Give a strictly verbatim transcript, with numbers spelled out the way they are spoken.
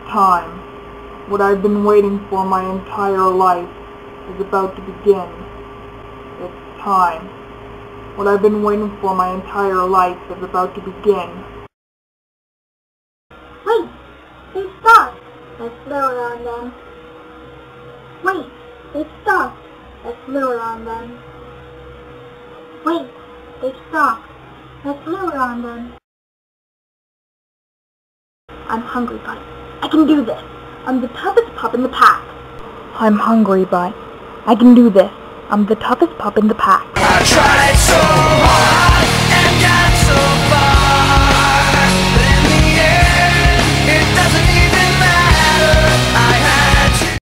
time. What I've been waiting for my entire life is about to begin. It's time. What I've been waiting for my entire life is about to begin. Wait! They stopped! Let's lower on them. Wait! They stopped! Let's lower on them. Wait! They stopped! Let's lower on them. I'm hungry, but I can do this. I'm the toughest pup in the pack. I'm hungry, but I can do this. I'm the toughest pup in the pack. I tried so hard.